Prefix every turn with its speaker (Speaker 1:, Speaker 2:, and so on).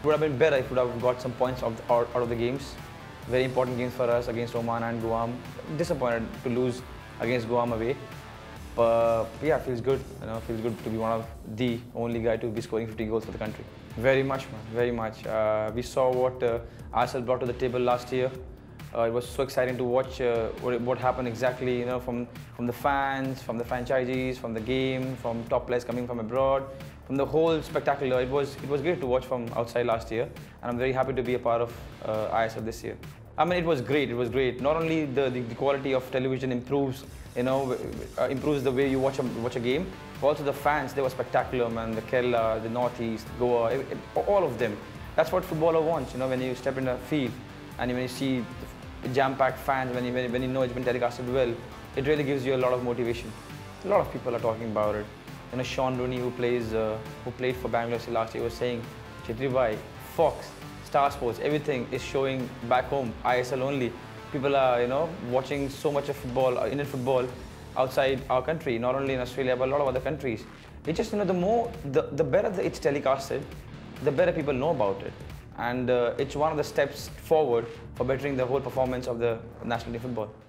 Speaker 1: Would have been better if we would have got some points out of the games. Very important games for us against Oman and Guam. Disappointed to lose against Guam away. But yeah, feels good. Feels good to be one of the only guy to be scoring 50 goals for the country. Very much, man. Very much. We saw what ISL brought to the table last year. It was so exciting to watch what happened exactly. From the fans, from the franchisees, from the game, from top players coming from abroad, from the whole spectacular. It was great to watch from outside last year, and I'm very happy to be a part of ISL this year. I mean, it was great. It was great. Not only the quality of television improves, improves the way you watch a game, but also the fans. They were spectacular, man. The Kerala, the Northeast, Goa, all of them. That's what footballer wants. When you step in the field and when you see the jam-packed fans, when you know it's been telecasted well, it really gives you a lot of motivation. A lot of people are talking about it. Sean Rooney, who played for Bangalore last year, was saying, Chhetri bhai, Fox, Star Sports, everything is showing back home, ISL only. People are, watching so much of football, Indian football, outside our country, not only in Australia, but a lot of other countries. It's just, the better it's telecasted, the better people know about it. And it's one of the steps forward for bettering the whole performance of the national team football.